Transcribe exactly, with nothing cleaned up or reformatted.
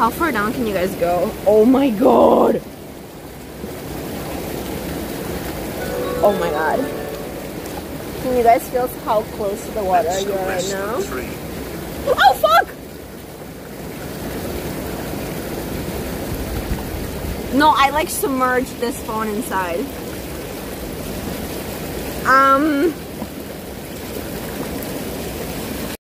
How far down can you guys go? Oh my god. Oh my god. Can you guys feel how close to the water you are right now? Oh fuck! No, I like submerged this phone inside. Um...